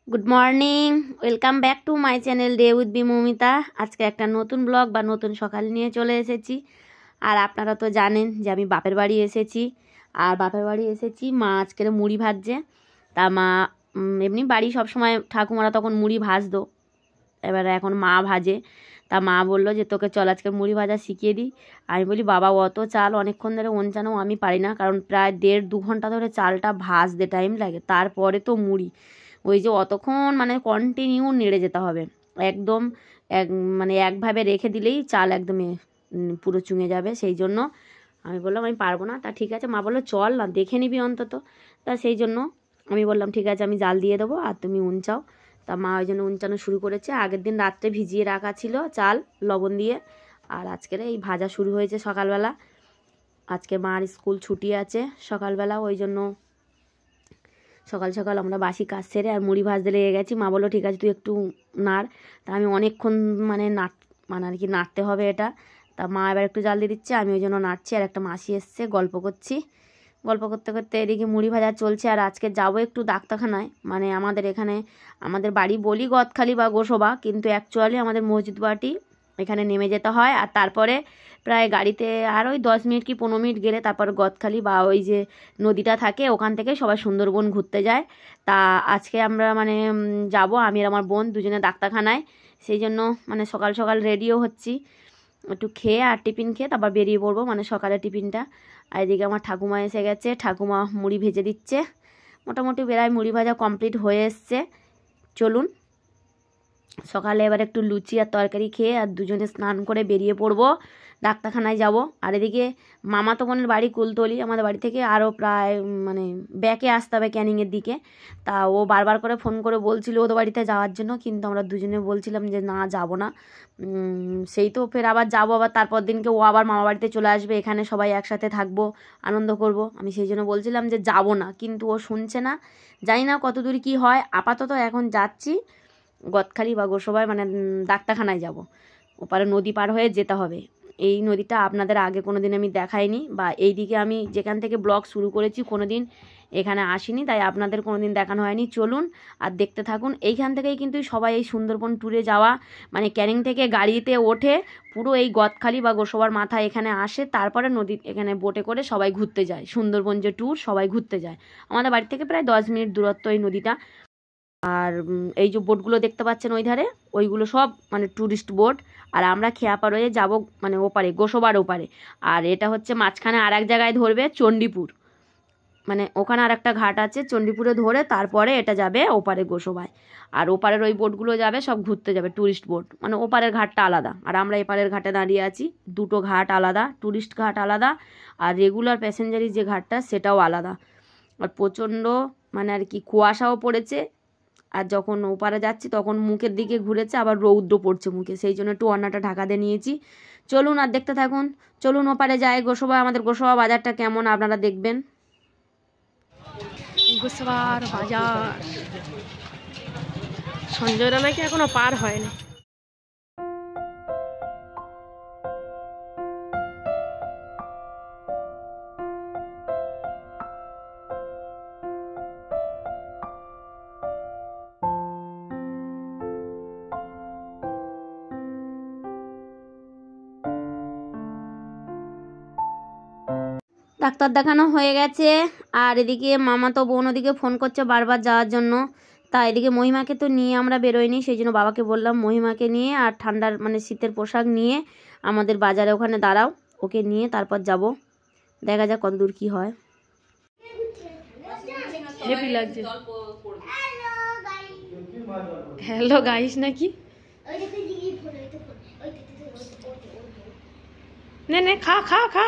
Good morning, welcome back to my channel day with B Moumita. আজকে একটা নতুন blog বা নতুন সকাল নিয়ে চলে এসেছি। আর আপনারা তো জানেন যে আমি বাপের বাড়ি এসেছি। আর বাপের বাড়ি এসেছি, মা আজকের মুড়ি ভাজছে। তা মা এমনি বাড়ি সবসময় ঠাকুমারা তখন মুড়ি ভাজতো, এবারে এখন মা ভাজে। তা মা বললো যে তোকে চল আজকে মুড়ি ভাজা শিখিয়ে দিই। আমি বলি বাবা অত চাল অনেকক্ষণ ধরে ওনচানো আমি পারি না, কারণ প্রায় 1.5-2 ঘন্টা ধরে চালটা ভাজতে টাইম লাগে, তারপরে তো মুড়ি ওই যে অতক্ষণ মানে কন্টিনিউ নেড়ে যেতে হবে একদম মানে একভাবে রেখে দিলেই চাল একদম পুরো চুঙে যাবে। সেই জন্য আমি বললাম আমি পারবো না। তা ঠিক আছে, মা বললো চল না দেখে নিবি অন্তত। তা সেই জন্য আমি বললাম ঠিক আছে, আমি জাল দিয়ে দেবো আর তুমি উনচাও। তা মা ওই জন্য উনচানো শুরু করেছে। আগের দিন রাত্রে ভিজিয়ে রাখা ছিল চাল লবণ দিয়ে, আর আজকের এই ভাজা শুরু হয়েছে সকালবেলা। আজকে মার স্কুল ছুটি আছে সকালবেলা, ওই জন্য সকাল সকাল আমরা বাসি কাজ সেরে আর মুড়ি ভাজতে লেগে গেছি। মা বললো ঠিক আছে তুই একটু নাড়। তা আমি অনেকক্ষণ মানে আর কি নাড়তে হবে এটা। তা মা এবার একটু জাল দিয়ে দিচ্ছে, আমি ওই জন্য নাড়ছি। আর একটা মাসি এসছে, গল্প করছি। গল্প করতে করতে এদিকে মুড়ি ভাজা চলছে। আর আজকে যাবো একটু ডাক্তারখানায়, মানে আমাদের এখানে আমাদের বাড়ি বলি গদখালি বা গোসবা, কিন্তু অ্যাকচুয়ালি আমাদের মসজিদ বাটি এখানে নেমে যেতে হয়। আর তারপরে প্রায় গাড়িতে আর ওই 10 মিনিট কি 15 মিনিট গেলে তারপর গদখালি বা ওই যে নদীটা থাকে ওখান থেকে সবাই সুন্দরবন ঘুরতে যায়। তা আজকে আমরা মানে যাব, আমি আর আমার বোন দুজনে ডাক্তারখানায়। সেই জন্য মানে সকাল সকাল রেডিও হচ্ছি, একটু খেয়ে আর টিফিন খেয়ে তারপর বেরিয়ে পড়বো, মানে সকালের টিফিনটা। আর এদিকে আমার ঠাকুমা এসে গেছে, ঠাকুমা মুড়ি ভেজে দিচ্ছে। মোটামুটি বেলায় মুড়ি ভাজা কমপ্লিট হয়ে এসছে। চলুন সকালে এবার একটু লুচি আর তরকারি খেয়ে আর দুজনে স্নান করে বেরিয়ে পড়বো, ডাক্তারখানায় যাব। আর এদিকে মামাতো বোনের বাড়ি কুলতলি, আমাদের বাড়ি থেকে আরও প্রায় মানে ব্যাকে আসতে হবে ক্যানিংয়ের দিকে। তা ও বারবার করে ফোন করে বলছিল ওদের বাড়িতে যাওয়ার জন্য, কিন্তু আমরা দুজনে বলছিলাম যে না যাব না। সেই তো ফের আবার যাবো, আবার তারপর দিনকে ও আবার মামা বাড়িতে চলে আসবে, এখানে সবাই একসাথে থাকবো, আনন্দ করব। আমি সেই জন্য বলছিলাম যে যাব না, কিন্তু ও শুনছে না। জানি না কত দূর কী হয়। আপাতত এখন যাচ্ছি গদখালি বা গোসবায়, মানে ডাক্তারখানায় যাব। ওপারে নদী পার হয়ে যেতে হবে। এই নদীটা আপনাদের আগে কোনো দিন আমি দেখাইনি, বা এই দিকে আমি যেখান থেকে ব্লগ শুরু করেছি কোনো দিন এখানে আসিনি, তাই আপনাদের কোনো দিন দেখানো হয়নি। চলুন আর দেখতে থাকুন। এইখান থেকেই কিন্তু সবাই এই সুন্দরবন ট্যুরে যাওয়া, মানে ক্যানিং থেকে গাড়িতে ওঠে পুরো এই গদখালি বা গোসবার মাথা এখানে আসে, তারপরে নদী এখানে বোটে করে সবাই ঘুরতে যায়। সুন্দরবন যে ট্যুর সবাই ঘুরতে যায়, আমাদের বাড়ি থেকে প্রায় 10 মিনিট দূরত্ব এই নদীটা। আর এই যে বোটগুলো দেখতে পাচ্ছেন ওই ধারে, ওইগুলো সব মানে ট্যুরিস্ট বোট। আর আমরা খেয়াপাড় হয়ে যাবো মানে ওপারে গোসবার ওপারে। আর এটা হচ্ছে মাঝখানে আর এক জায়গায় ধরবে চণ্ডীপুর, মানে ওখানে আর একটা ঘাট আছে, চণ্ডীপুরে ধরে তারপরে এটা যাবে ওপারে গোসবায়। আর ওপারের ওই বোটগুলো যাবে সব ঘুরতে যাবে, ট্যুরিস্ট বোট। মানে ওপারের ঘাটটা আলাদা আর আমরা এপারের ঘাটে দাঁড়িয়ে আছি। দুটো ঘাট আলাদা, ট্যুরিস্ট ঘাট আলাদা আর রেগুলার প্যাসেঞ্জারি যে ঘাটটা সেটাও আলাদা। আর প্রচণ্ড মানে আর কি কুয়াশাও পড়েছে। আর যখন ওপারে যাচ্ছি তখন মুখের দিকে ঘুরেছে, আবার রৌদ্র পড়ছে মুখে, সেই জন্য একটু ওড়নাটা ঢাকা দিয়ে নিয়েছি। চলুন আর দেখতে থাকুন। চলুন ওপারে যাই গোসবা, আমাদের গোসবা বাজারটা কেমন আপনারা দেখবেন। গোসবার বাজার সঞ্জয়রা নাকি এখনো পার হয়নি। ডাক্তার দেখানো হয়ে গেছে। আর এদিকে মামা তো বোন ওদিকে ফোন করছে বারবার যাওয়ার জন্য। তা এদিকে মহিমাকে তো নিয়ে আমরা বেরোইনি, সেই জন্য বাবাকে বললাম মহিমাকে নিয়ে আর ঠান্ডার মানে শীতের পোশাক নিয়ে আমাদের বাজারে ওখানে দাঁড়াও, ওকে নিয়ে তারপর যাব। দেখা যাক কত দূর কী হয়। হেভি লাগছে। হ্যালো গাইস নাকি নে নে খা খা খা।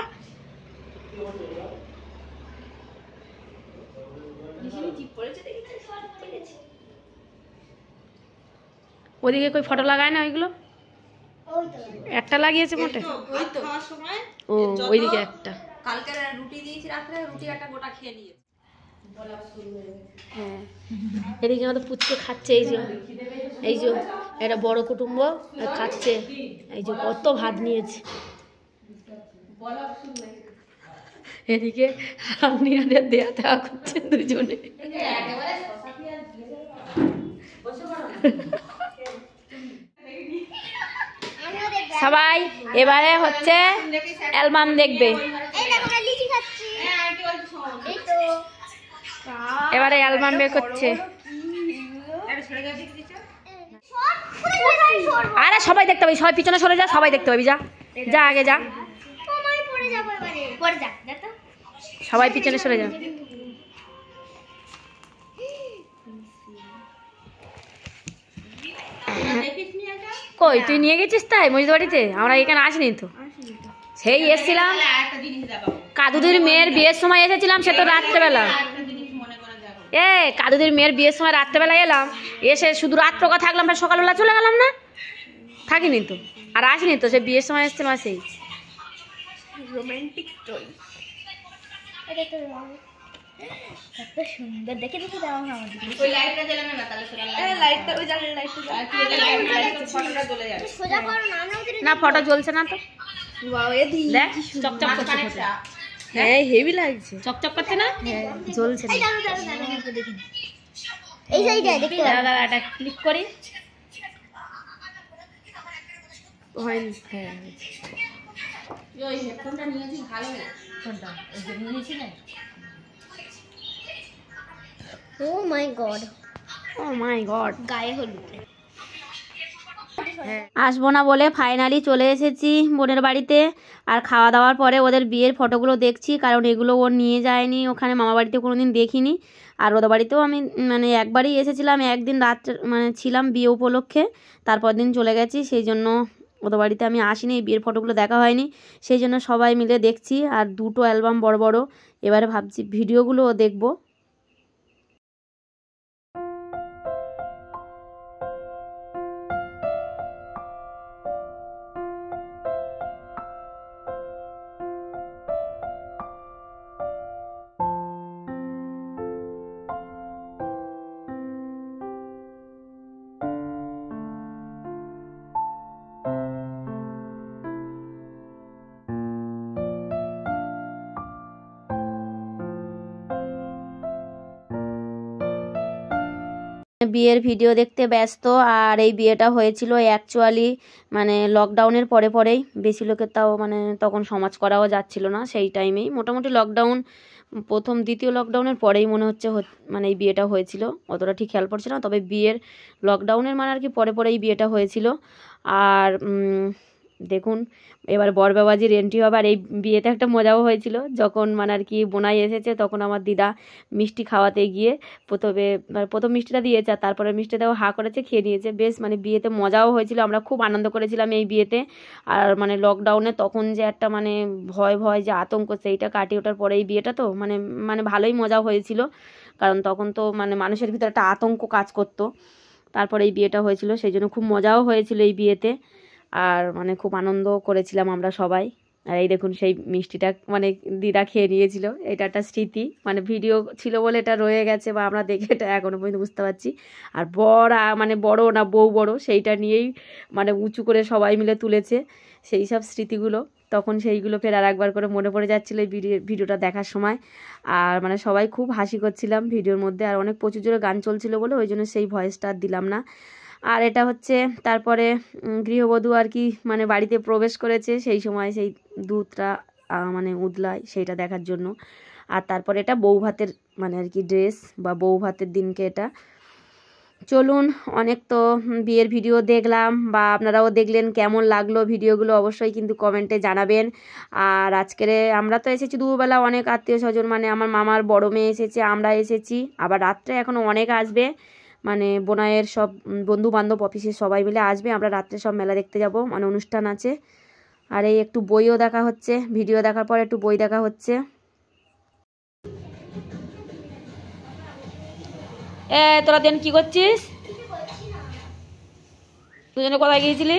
ওদিকে কই ফটো লাগায় না, ওইগুলো একটা লাগিয়েছে মোটে। ও ওইদিকে একটা কালকে রুটি দিয়েছি রাত্রে, রুটি একটা গোটা খেয়ে নিয়েছে। হ্যাঁ এদিকে আমাদের পুচকে খাচ্ছে, এই যে একটা বড় কুটুম্ব খাচ্ছে, এই যে কত ভাত নিয়েছে। এদিকে আপনি দেয়া দেওয়া করছেন দুজনে। সবাই এবারে হচ্ছে অ্যালবাম দেখবে। এবারে অ্যালবাম বের করছে। আরে সবাই দেখতে পাবি, সবাই পিছনে সরে যা, সবাই দেখতে পাবি, যা যা আগে যা, সবাই পিছনে সরে যা। কই তুই নিয়ে গেছিস তাই মসজিদ বাড়িতে? আমরা এখানে আসিনি তো, সেই এসেছিলাম কাদুদির মেয়ের বিয়ের সময় এসেছিলাম, সে তো রাত্রেবেলা। কাদুদির মেয়ের বিয়ের সময় রাত্রেবেলা এলাম, এসে শুধু রাত্র কথা থাকলাম, সকালবেলা চলে গেলাম না, থাকিনি তো, আর আসিনি তো, সে বিয়ের সময় এসেছিলাম। সেই রোমান্টিক স্টোরি কত সুন্দর দেখে দেখে দাও আমাদের। ওই লাইটটা জ্বালানো না, তাহলে লাইটটা ওই জ্বালানো, লাইটটা ফটোটা জ্বলে যাবে। সোজা করো না, না ফটো জ্বলছে না তো। ওয়াও এ দি দেখ চকচক করছে ফটোটা। হ্যাঁ হেভি লাগছে, চকচক করছে না? হ্যাঁ জ্বলছে। এই দাঁড়াও দাঁড়াও দাঁড়াও দেখি, এই সাইডে দেখতে দাও। দাঁড়া এটা ক্লিক করি, হয়নি। হ্যাঁ ওই হেডফোনটা নিয়েছি, ভালো ফোনটা ওই যে নিয়েছি না। ও মাই গড, ও মাই গড, গায়ে হলুদ। আসবো না বলে ফাইনালি চলে এসেছি বোনের বাড়িতে। আর খাওয়া দাওয়ার পরে ওদের বিয়ের ফটোগুলো দেখছি, কারণ এগুলো ও নিয়ে যায়নি ওখানে, মামা বাড়িতে কোনোদিন দেখিনি। আর ওদের বাড়িতেও আমি মানে একবারই এসেছিলাম, একদিন রাত্রে মানে ছিলাম বিয়ে উপলক্ষে, তারপর দিন চলে গেছি, সেই জন্য ওদের বাড়িতে আমি আসিনি, এই বিয়ের ফটোগুলো দেখা হয়নি, সেই জন্য সবাই মিলে দেখছি। আর দুটো অ্যালবাম বড় বড়, এবারে ভাবছি ভিডিওগুলোও দেখবো। বিয়ের ভিডিও দেখতে ব্যস্ত। আর এই বিয়েটা হয়েছিল অ্যাকচুয়ালি মানে লকডাউনের পরেই, বেশি লোকের তাও মানে তখন সমাজ করাও যাচ্ছিল না, সেই টাইমেই মোটামুটি লকডাউন প্রথম দ্বিতীয় লকডাউনের পরেই মনে হচ্ছে মানে এই বিয়েটা হয়েছিল, অতটা ঠিক খেয়াল পড়ছে না, তবে বিয়ের লকডাউনের মানে আর কি পরে এই বিয়েটা হয়েছিল। আর দেখুন এবার বরবাবাজির এন্ট্রি হবে। আর এই বিয়েতে একটা মজাও হয়েছিল, যখন মানে আর কি বোনাই এসেছে, তখন আমার দিদা মিষ্টি খাওয়াতে গিয়ে প্রথম মিষ্টিটা দিয়েছে, আর তারপরে মিষ্টিটাও হা করেছে, খেয়ে নিয়েছে। বেশ মানে বিয়েতে মজাও হয়েছিল, আমরা খুব আনন্দ করেছিলাম এই বিয়েতে। আর মানে লকডাউনে তখন যে একটা মানে ভয় যে আতঙ্ক, সেইটা কাটিয়ে ওঠার পরে এই বিয়েটা তো মানে ভালোই মজা হয়েছিল, কারণ তখন তো মানে মানুষের ভিতরে একটা আতঙ্ক কাজ করতো। তারপরে এই বিয়েটা হয়েছিল, সেই জন্য খুব মজাও হয়েছিল এই বিয়েতে, আর মানে খুব আনন্দ করেছিলাম আমরা সবাই। আর এই দেখুন সেই মিষ্টিটা মানে দিদা খেয়ে নিয়েছিল, এটা একটা স্মৃতি, মানে ভিডিও ছিল বলে এটা রয়ে গেছে, বা আমরা দেখে এটা এখনো পর্যন্ত বুঝতে পারছি। আর মানে বড় না বউ বড়, সেইটা নিয়েই মানে উঁচু করে সবাই মিলে তুলেছে সেই সব স্মৃতিগুলো, তখন সেইগুলো ফের আর একবার করে মনে পড়ে যাচ্ছিলো এই ভিডিওটা দেখার সময়। আর মানে সবাই খুব হাসি করছিলাম ভিডিওর মধ্যে, আর অনেক প্রচুর জোরে গান চলছিল বলে ওই জন্য সেই ভয়েসটা আর দিলাম না। আর এটা হচ্ছে তারপরে গৃহবধূ আর কি মানে বাড়িতে প্রবেশ করেছে, সেই সময় সেই দুধটা মানে উদলায়, সেইটা দেখার জন্য। আর তারপরে এটা বউ ভাতের মানে আর কি ড্রেস, বা বউ ভাতের দিনকে এটা। চলুন, অনেক তো বিয়ের ভিডিও দেখলাম, বা আপনারাও দেখলেন, কেমন লাগলো ভিডিওগুলো অবশ্যই কিন্তু কমেন্টে জানাবেন। আর আজকের আমরা তো এসেছি দুপুরবেলা, অনেক আত্মীয় স্বজন মানে আমার মামার বড় মেয়ে এসেছে, আমরা এসেছি, আবার রাত্রে এখনও অনেক আসবে, মানে বোনাইয়ের সব বন্ধু বান্ধব অফিসের সবাই মিলে আসবে, আমরা রাত্রে সব মেলা দেখতে যাব, মানে অনুষ্ঠান আছে। আর এই একটু বইও দেখা হচ্ছে, ভিডিও দেখার পর একটু বই দেখা হচ্ছে। তোরা দেন কি করছিস? দুজনে কোথায় গিয়েছিলি?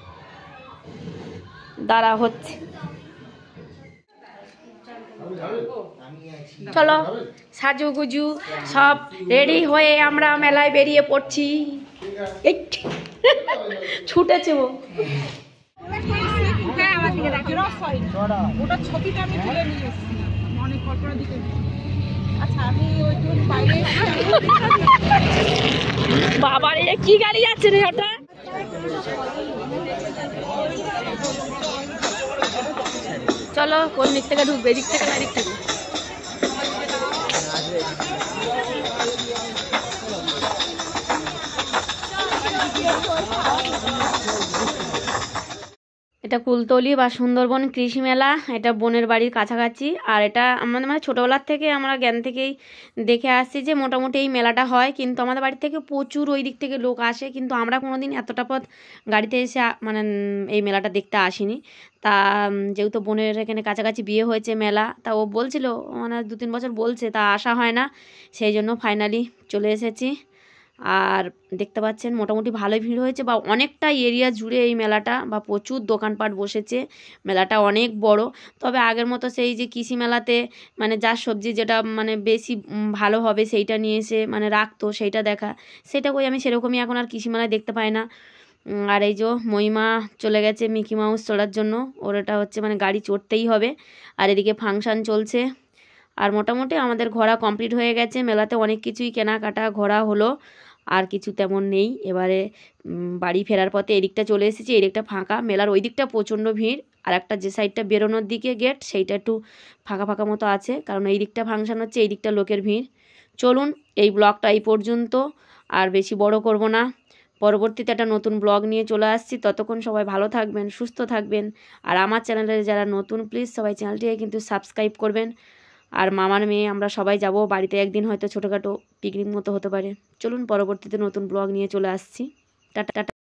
দাঁড়া হচ্ছে, চলো সাজু গুজু সব রেডি হয়ে আমরা মেলায় বেরিয়ে পড়ছি। ছুটেছে ও। বাবার এই কি গাড়ি যাচ্ছে রে ওটা? চলো কোন দিক থেকে ঢুকবে, এদিক থেকে না এদিক থেকে? এটা কুলতলি বা সুন্দরবন কৃষি মেলা। এটা বোনের বাড়ির কাছাকাছি। আর এটা আমাদের মানে ছোটোবেলার থেকে আমরা জ্ঞান থেকেই দেখে আসছি যে মোটামুটি এই মেলাটা হয়, কিন্তু আমাদের বাড়ি থেকে প্রচুর ওই দিক থেকে লোক আসে, কিন্তু আমরা কোনো দিন এতটা পথ গাড়িতে এসে মানে এই মেলাটা দেখতে আসিনি। তা যেহেতু বোনের এখানে কাছাকাছি বিয়ে হয়েছে মেলা, তা ও বলছিল মানে 2-3 বছর বলছে, তা আসা হয় না, সেই জন্য ফাইনালি চলে এসেছি। আর দেখতে পাচ্ছেন মোটামুটি ভালোই ভিড় হয়েছে, বা অনেকটা এরিয়া জুড়ে এই মেলাটা, বা প্রচুর দোকানপাট বসেছে। মেলাটা অনেক বড়। তবে আগের মতো সেই যে কৃষি মেলাতে মানে যার সবজি যেটা মানে বেশি ভালো হবে সেইটা নিয়ে এসে মানে রাখতো, সেইটা দেখা, সেটা কই আমি সেরকমই এখন আর কৃষি মেলায় দেখতে পাই না। আর এই যে মহিমা চলে গেছে মিকি মাউস চড়ার জন্য, ওর এটা হচ্ছে মানে গাড়ি চড়তেই হবে। আর এদিকে ফাংশান চলছে। আর মোটামুটি আমাদের ঘোরা কমপ্লিট হয়ে গেছে। মেলাতে অনেক কিছুই কেনাকাটা ঘোরা হলো, আর কিছু তেমন নেই। এবারে বাড়ি ফেরার পথে এদিকটা চলে এসেছি, এদিকটা ফাঁকা। মেলার ওই দিকটা প্রচণ্ড ভিড়, আর একটা যে সাইডটা বেরোনোর দিকে গেট সেইটা একটু ফাঁকা ফাঁকা মতো আছে, কারণ এই দিকটা ফাংশান হচ্ছে, এই দিকটা লোকের ভিড়। চলুন এই ব্লগটা এই পর্যন্ত, আর বেশি বড় করব না। পরবর্তীতে একটা নতুন ব্লগ নিয়ে চলে আসছি। ততক্ষণ সবাই ভালো থাকবেন, সুস্থ থাকবেন। আর আমার চ্যানেলে যারা নতুন, প্লিজ সবাই চ্যানেলটিকে কিন্তু সাবস্ক্রাইব করবেন। আর মামার মেয়ে আমরা সবাই যাব বাড়িতে, একদিন হয়তো ছোটোখাটো পিকনিক মতো হতে পারে। চলুন পরবর্তীতে নতুন ব্লগ নিয়ে চলে আসছি। Tata tata.